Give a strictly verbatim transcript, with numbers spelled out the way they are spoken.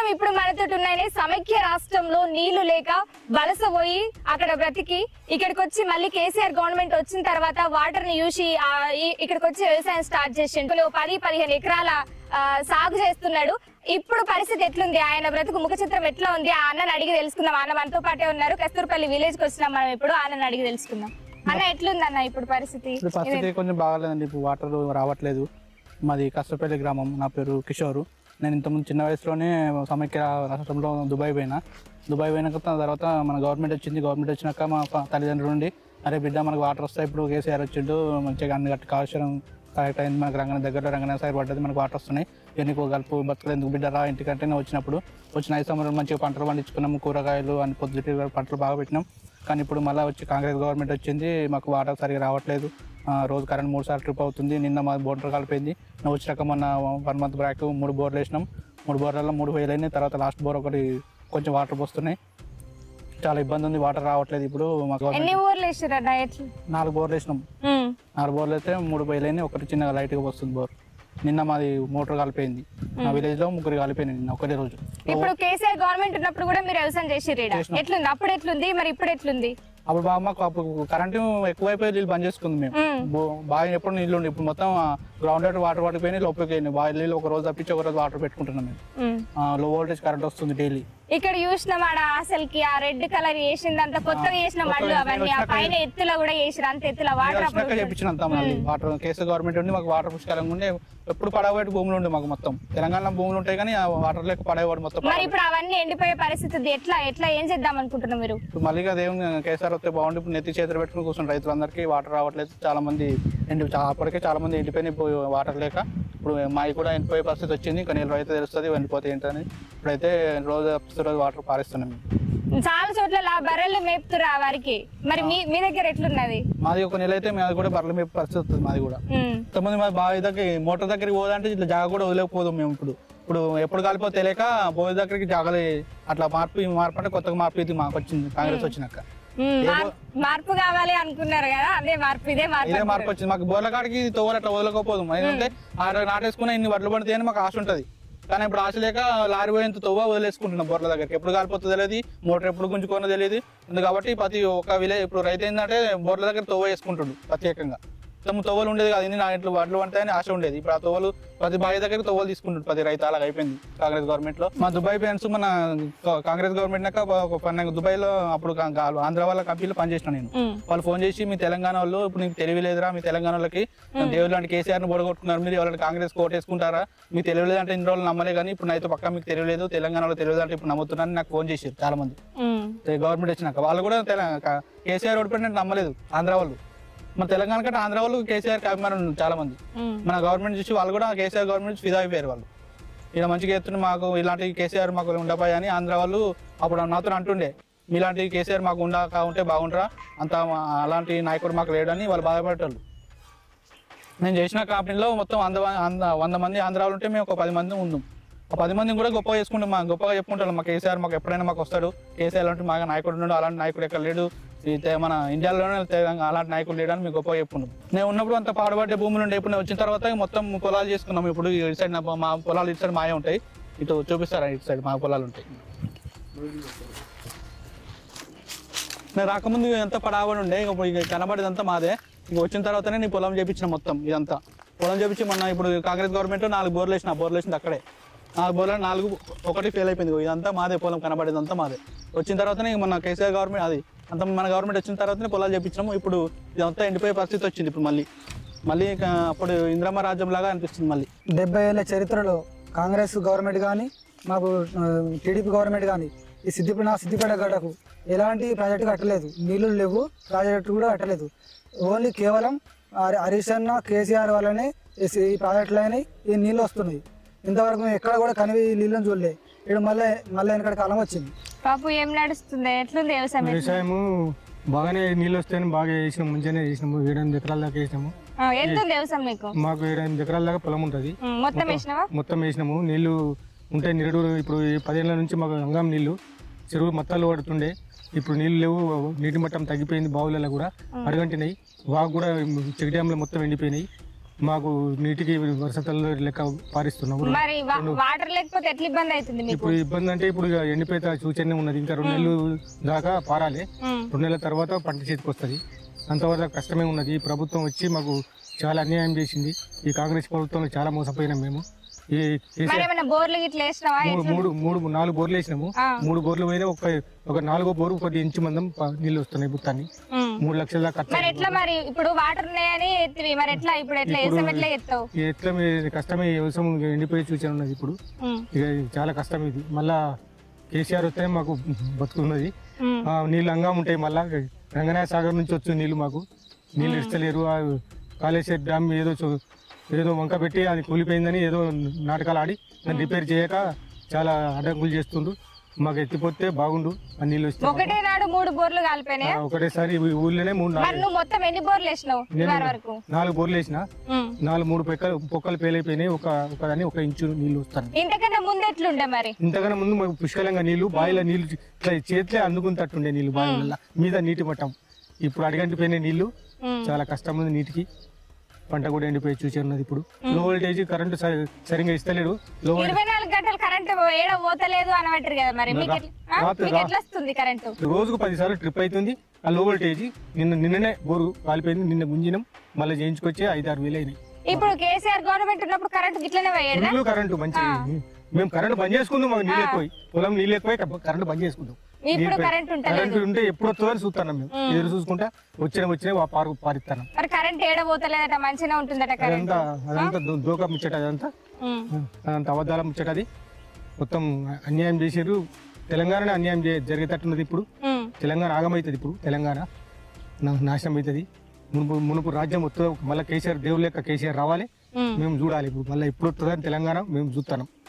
ఇప్పుడు మనతో ఉన్నాయి సమైక్య రాష్ట్రంలో నీళ్లు లేక వలస పోయి అక్కడ బ్రతికి ఇక్కడికి వచ్చి మళ్ళీ కేసీఆర్ గవర్నమెంట్ వచ్చిన తర్వాత వాటర్ ని చూసి ఇక్కడికి వచ్చి వ్యవసాయం స్టార్ట్ చేసిండు. పది పదిహేను ఎకరాల సాగు చేస్తున్నాడు. ఇప్పుడు పరిస్థితి ఎట్లుంది, ఆయన బ్రతుకు ముఖ చిత్రం ఎట్లా ఉంది, ఆ అన్నని అడిగి తెలుసుకుందాం. అన్న మనతో పాటే ఉన్నారు. కస్తూర్పల్లి విలేజ్ కి వచ్చినాం మనం. ఇప్పుడు అన్నని అడిగి తెలుసుకుందాం. అన్న ఎట్లుంది అన్న ఇప్పుడు పరిస్థితి? పరిస్థితి కొంచెం బాగాలేదండి. ఇప్పుడు వాటర్ రావట్లేదు. మాది కస్తూర్పల్లి గ్రామం. నా పేరు కిషోర్. నేను ఇంతకుముందు చిన్న వయసులోనే సమైక్య రాష్ట్రంలో దుబాయ్ పోయినా. దుబాయ్ పోయినాక తర్వాత మన గవర్నమెంట్ వచ్చింది. గవర్నమెంట్ వచ్చినాక మా తల్లిదండ్రుల నుండి అరే బిడ్డ మనకు వాటర్ వస్తాయి, ఇప్పుడు కేసీఆర్ వచ్చిండు, మంచిగా అన్ని గట్టి కాలుష్యం కరెక్ట్ అయింది, మనకు రంగన దగ్గరలో రంగన సాయి పడ్డది, మనకు వాటర్ వస్తున్నాయి, ఎన్నికో కలుపు బతుకులు ఎందుకు బిడ్డ రా ఇంటికంటే వచ్చినప్పుడు వచ్చిన ఐదు సంవత్సరాలు మంచిగా పంటలు పండించుకున్నాము, కూరగాయలు అన్ని పొద్దుటి పంటలు బాగా పెట్టినాం. కానీ ఇప్పుడు మళ్ళీ వచ్చి కాంగ్రెస్ గవర్నమెంట్ వచ్చింది, మాకు వాటర్ సరిగా రావట్లేదు. రోజు కరెంట్ మూడు సార్లు ట్రిప్ అవుతుంది. నిన్న మా బోర్డర్ కలిపింది. నువ్వు వచ్చినాక మొన్న వన్ మంత్ బ్రాక్ మూడు బోర్లు వేసినాం. మూడు బోర్లలో మూడు వేలు అయినాయి. తర్వాత లాస్ట్ బోర్ ఒకటి కొంచెం వాటర్ పోస్తున్నాయి. చాలా ఇబ్బంది ఉంది, వాటర్ రావట్లేదు. ఇప్పుడు మాకు నాలుగు బోర్లు వేసినాం. నాలుగు బోర్లు అయితే మూడు వేలు అయినాయి. ఒకటి చిన్నగా లైట్గా వస్తుంది బోర్. నిన్న మాది మోటార్ కలిపోయింది. మా విలేజ్ లో ముగ్గురు కలిపోయింది నిన్న ఒకటే రోజు. ఇప్పుడు కేసీఆర్ గవర్నమెంట్ ఉన్నప్పుడు కూడా మీరు వ్యవసాయం చేసిర్రు. ఎట్లుంది అప్పుడు, ఎట్లుంది మరి ఇప్పుడు ఎట్లుంది? అప్పుడు బాగా మాకు అప్పుడు కరెంటు ఎక్కువైపోయి నీళ్ళు బంద్ చేసుకుంది. మేము బాగా ఎప్పుడు నీళ్ళు ఉండి ఇప్పుడు మొత్తం గ్రౌండ్ వాటర్ వాటర్ పడిపోయినాయి, లోపలికి పోయినాయి. బాగా నీళ్ళు ఒక రోజు తప్పించి ఒక రోజు వాటర్ పెట్టుకుంటున్నాం మేము. లో వోల్టేజ్ కరెంట్ వస్తుంది డైలీ. ఇక్కడ చూసినాం ఆడ అసలుకి ఆ రెడ్ కలర్ వేసిందంత కొత్తగా చేసిన మళ్ళీ అవన్నీ ఆ పైన ఎత్తులో కూడా చేసిన అంత ఎత్తుల వాటర్ చెప్పించినంత మళ్ళీ వాటర్ కేసీ గవర్నమెంట్ ఉండి మాకు వాటర్ పుష్కలంగా ఉండే. ఎప్పుడు పడవేటి భూములు ఉండే మాకు మొత్తం తెలంగాణ భూములు ఉంటాయి కానీ ఆ వాటర్ లేక పడేవాడు మొత్తం. మరి ఇప్పుడు అవన్నీ ఎండిపోయే పరిస్థితి ఎట్లా ఎట్లా ఏం చేద్దాం అనుకుంటున్నాం మీరు? ఇప్పుడు మళ్ళీ అదేం కేసీఆర్ వస్తే బాగుంది. ఇప్పుడు నెత్తి చేతులు పెట్టుకుని కూర్చుని రైతులందరికీ వాటర్ రావట్లేదు. చాలా మంది ఎండి అప్పటికే చాలా మంది ఎండిపోయినాయి వాటర్ లేక. ఇప్పుడు మావి కూడా ఎండిపోయే పరిస్థితి వచ్చింది. ఇంకా నీళ్ళు అయితే తెలుస్తుంది ఎండిపోతే ఏంటని. ఇప్పుడైతే రోజు రోజు వాటర్ పారిస్తున్నాం. చాలా చోట్ల బర్రెలు మేపుతురా వారికి. మరి మీ మీ దగ్గర ఎట్లున్నది? మాది ఒక నెల అయితే మాది కూడా బర్రెలు మేపు పరిస్థితి వస్తుంది. మాది కూడా ఇంతమంది మా బావి దగ్గర మోటార్ దగ్గరికి పోదంటే ఇట్లా జాగ కూడా వదిలేకపోదాం మేము. ఇప్పుడు ఇప్పుడు ఎప్పుడు కలిపో తెలియక బోవి దగ్గరికి జాగలే అట్లా మార్పు మార్పు అంటే కొత్తగా మార్పు ఇది మాకు వచ్చింది కాంగ్రెస్ వచ్చినాక. మార్పు కావాలి అనుకున్నారు కదా, అదే మార్పు ఇదే మార్పు ఇదే మార్పు వచ్చింది. మాకు బోర్ల కాడికి తోవలు అట్లా వదలకపోదు. ఎందుకంటే ఆరు నాటేసుకున్న ఇన్ని వడ్లు పడితే అని మాకు ఆశ ఉంటది. కానీ ఇప్పుడు ఆశ లేక లారీ పోయేంత తోవ వదిలేసుకుంటున్నాం బోర్ల దగ్గరికి. ఎప్పుడు కాలిపోతుంది తెలియదు, మోటార్ ఎప్పుడు గుంజుకోనో తెలియదు. కాబట్టి ప్రతి ఒక్క విలేజ్ ఇప్పుడు రైతు ఏంటంటే బోర్ల దగ్గర తోవ వేసుకుంటుండు ప్రత్యేకంగా. తమ తోవలు ఉండేది కాదు, నా ఇంట్లో వడ్లు పడతాయని ఆశ ఉండేది. ఇప్పుడు ఆ తోవలు ప్రతి బావి దగ్గర తోవలు తీసుకుంటుంది ప్రతి రైతు. అలాగ అయిపోయింది కాంగ్రెస్ గవర్నమెంట్ లో. మా దుబాయ్ ఫ్రెండ్స్ మన కాంగ్రెస్ గవర్నమెంట్ నాక దుబాయ్ లో అప్పుడు ఆంధ్ర వాళ్ళ కంపెనీలో పనిచేసిన నేను. వాళ్ళు ఫోన్ చేసి మీ తెలంగాణ వాళ్ళు ఇప్పుడు నీకు తెలివి లేదురా, మీ తెలంగాణ వాళ్ళకి దేవుడు లాంటి కేసీఆర్ ని బొడగొట్టుకున్నారు, మీరు ఎవరైనా కాంగ్రెస్ కోట్ వేసుకుంటారా, మీకు తెలియలేదు అంటే ఇన్ని రోజులు నమ్మలే కానీ ఇప్పుడు అయితే పక్క మీకు తెలియలేదు, తెలంగాణలో తెలియదు అంటే ఇప్పుడు నమ్ముతున్నారని నాకు ఫోన్ చేశారు చాలా మంది. గవర్నమెంట్ వచ్చినాక వాళ్ళు కూడా కేసీఆర్ ఓడిపోయినట్టు నమ్మలేదు ఆంధ్ర వాళ్ళు. మన తెలంగాణ కంటే ఆంధ్ర వాళ్ళు కేసీఆర్ అభిమానులు చాలా మంది. మన గవర్నమెంట్ చూసి వాళ్ళు కూడా కేసీఆర్ గవర్నమెంట్ ఫిదా అయిపోయారు. వాళ్ళు ఇలా మంచిగా ఎత్తున మాకు ఇలాంటి కేసీఆర్ మాకు ఉండపాయి అని ఆంధ్ర వాళ్ళు అప్పుడు నాతో అంటుండే, మీలాంటి కేసీఆర్ మాకు ఉండక ఉంటే బాగుంటారా, అంత అలాంటి నాయకుడు మాకు లేడని వాళ్ళు బాధపడేవాళ్ళు. నేను చేసిన కంపెనీలో మొత్తం వంద వంద మంది ఆంధ్ర వాళ్ళు ఉంటే మేము ఒక పది మంది ఉన్నాం. ఒక పది మందిని కూడా గొప్పగా చేసుకుంటాం, మా గొప్పగా చెప్పుకుంటాం. మా కేసీఆర్ మాకు ఎప్పుడైనా మాకు వస్తాడు, కేసీఆర్ అలాంటి మా నాయకుడు ఉన్నాడు, అలాంటి నాయకుడు ఎక్కడ లేడు, మన ఇండియాలోనే అలాంటి నాయకులు లేడని మేము గొప్పగా చెప్పుకున్నాం. నేను ఉన్నప్పుడు అంత పాడుబడ్డే భూములు ఉండే. ఇప్పుడు నేను వచ్చిన తర్వాత మొత్తం పొలాలు చేసుకున్నాం. ఇప్పుడు ఇటు సైడ్ మా పొలాలు ఇటు సైడ్ మాయే ఉంటాయి. ఇటు చూపిస్తారా, ఇటు సైడ్ మా పొలాలు ఉంటాయి. నేను రాకముందు ఎంత పడాబడి ఉండే, ఇక కనబడేదంతా మాదే. ఇక వచ్చిన తర్వాతనే నీ పొలం చేపించిన మొత్తం ఇదంతా పొలం చేపించి మొన్న ఇప్పుడు కాంగ్రెస్ గవర్నమెంట్ నాలుగు బోర్లు వేసిన బోర్లు వేసింది అక్కడే. నాలుగు బోర్లు నాలుగు ఒకటి ఫెయిల్ అయిపోయింది. ఇదంతా మాదే పొలం, కనబడేదంతా మాదే. వచ్చిన తర్వాతనే మన కేసీఆర్ గవర్నమెంట్ అది అంత మన గవర్నమెంట్ వచ్చిన తర్వాతనే పొలాలు చేపించినాము. ఇప్పుడు ఇదంతా ఎండిపోయే పరిస్థితి వచ్చింది. ఇప్పుడు మళ్ళీ మళ్ళీ అప్పుడు ఇంద్రమ్మ రాజ్యం లాగా అనిపిస్తుంది. మళ్ళీ డెబ్బై ఏళ్ళ చరిత్రలో కాంగ్రెస్ గవర్నమెంట్ కానీ మాకు టీడీపీ గవర్నమెంట్ కానీ ఈ సిద్దిపేట నా సిద్దిపేట గడ్డకు ఎలాంటి ప్రాజెక్టు కట్టలేదు, నీళ్లు లేవు, ప్రాజెక్టు కూడా కట్టలేదు. ఓన్లీ కేవలం హరీష్ అన్న కేసీఆర్ వల్లనే ఈ ప్రాజెక్టులు అయినాయి, ఈ నీళ్ళు వస్తున్నాయి. ఇంతవరకు ఎక్కడ కూడా కనివి నీళ్ళని చూడలే. ఇప్పుడు మళ్ళీ మళ్ళీ వెనకటి కాలం వచ్చింది. పాపు ఏం నడుస్తుంది, ఎట్లుంది వ్యవసాయం? వ్యవసాయము బాగానే నీళ్ళు వస్తాయని బాగా చేసినాము, మంచిగానే చేసినాము. ఏడెనిమిది ఎకరాల దాకా వేసినాము. మాకు ఏడెనిమిది ఎకరాల దాకా పొలం ఉంటుంది. మొత్తం వేసినాము. నీళ్లు ఉంటాయి నిరుడు. ఇప్పుడు పదేళ్ల నుంచి మాకు గంగం నీళ్లు చెరువు మొత్తాలు పడుతుండే. ఇప్పుడు నీళ్ళు లేవు, నీటి మట్టం తగ్గిపోయింది. బావులలో కూడా అడగంటినాయి. వాగు కూడా చెక్ డ్యాంలో మొత్తం ఎండిపోయినాయి. మాకు నీటికి వర్షతల్లో లెక్క పారిస్తున్నాము. మరి వాటర్ లేకపోతే ఎట్లా ఇబ్బంది అవుతుంది మీకు? ఇప్పుడు ఇబ్బంది అంటే ఇప్పుడు ఎండిపోయిన సూచన ఉన్నది, ఇంకా రెండు నెలలు దాకా పారాలి. రెండు నెలల తర్వాత పంట చేతికి వస్తుంది, అంతవరకు కష్టమే ఉన్నది. ఈ ప్రభుత్వం వచ్చి మాకు చాలా అన్యాయం చేసింది. ఈ కాంగ్రెస్ ప్రభుత్వంలో చాలా మోసపోయినాం మేము. ఈ బోర్లు ఇట్లా మూడు మూడు నాలుగు బోర్లు వేసినాము. మూడు బోర్లు పోయినా ఒక ఒక నాలుగో బోరు కొద్ది ఇంచు మందం నీళ్ళు వస్తున్నాయి బుత్తాన్ని. మూడు లక్షల దాకా మరి ఎట్లా మరి ఇప్పుడు వాటర్ ఉన్నాయని ఎత్తివి, మరి ఎట్లా ఇప్పుడు ఎట్లా వేసాం, ఎట్లా ఎత్తావు? ఎట్లా కష్టమే, వ్యవసాయం ఎండిపోయి సూచన ఉన్నది ఇప్పుడు. ఇక చాలా కష్టం ఇది. మళ్ళా కేసీఆర్ వస్తే మాకు బతుకున్నది. నీళ్ళు అంగా ఉంటాయి. మళ్ళా రంగనాయ సాగర్ నుంచి వచ్చే నీళ్లు మాకు నీళ్ళు ఇస్తలేరు. కాళేశ్వర డ్యామ్ ఏదో ఏదో వంక పెట్టి అది కూలిపోయిందని ఏదో నాటకాలు ఆడి దాన్ని రిపేర్ చేయక చాలా అడ్డంకులు చేస్తుండ్రు. మాకు ఎత్తిపోతే బాగుండు ఆ నీళ్ళు వస్తే. ఒకటే నాడు మూడు బోర్లు కాలిపోయినాయి ఒకటేసారి ఊళ్ళోనే మూడు మొత్తం ఎన్ని బోర్లు వేసినావు? నాలుగు బోర్లు వేసిన, నాలుగు మూడు పొక్కలు పొక్కలు పేలైపోయినాయి. ఒక ఒకదాన్ని ఒక ఇంచు నీళ్లు వస్తాను. ఇంతకన్నా ముందు ఎట్లుండే మరి? ఇంతకన్నా ముందు మాకు పుష్కలంగా నీళ్లు, బావిలో నీళ్లు ఇట్లా చేతిలో అందుకున్నట్టుండే నీళ్లు, బావిల మీద నీటి మట్టం. ఇప్పుడు అడిగంటిపోయినాయి నీళ్లు, చాలా కష్టం ఉంది నీటికి. పంట కూడా ఎండిపోయి చూసి ఉన్నది. ఇప్పుడు లో వోల్టేజ్ కరెంటు సరిగ్గా ఇస్తలేడు. ఇరవై నాలుగు గంటలు కరెంట్ ఏడ పోతలేదు అనబట్టారు కదా మరి. రోజుకు పది సార్లు ట్రిప్ అవుతుంది. ఆ లో వోల్టేజ్ నిన్న నిన్ననే బోరు కాలిపోయింది. నిన్న గుంజినం, మళ్ళీ చేయించుకొచ్చి ఐదు ఆరు వేలు అయినాయి. ఇప్పుడు కేసీఆర్ గవర్నమెంట్ ఉన్నప్పుడు కరెంట్ గిట్లనే పోయేది. కరెంటు మంచి మేము కరెంట్ బంద్ చేసుకుందాం. మాకు నీళ్ళు ఎక్కువ, పొలం నీళ్ళు ఎక్కువ, కరెంట్ బంద్ చేసుకుందాం. కరెంట్ ఉంటే ఎప్పుడు వస్తుందని చూస్తాను మేము. ఎదురు చూసుకుంటా వచ్చిన వచ్చిన పారు పారిస్తాను. కరెంట్ ఏడ పోతలేదట, మంచిగా ఉంటుందట. అదంతా అదంతా దోకా ముచ్చట, అదంతా అదంతా అబద్ధాల ముచ్చట. అది మొత్తం అన్యాయం చేసారు. తెలంగాణ అన్యాయం జరిగేటట్టున్నది. ఇప్పుడు తెలంగాణ ఆగమవుతుంది. ఇప్పుడు తెలంగాణ నాశనం అవుతుంది. మునుపు మునుపు రాజ్యం వస్తుంది. మళ్ళీ కేసీఆర్ దేవుడు లెక్క కేసీఆర్ రావాలి. మేము చూడాలి ఇప్పుడు మళ్ళీ ఎప్పుడు వస్తుందని తెలంగాణ మేము చూస్తాం.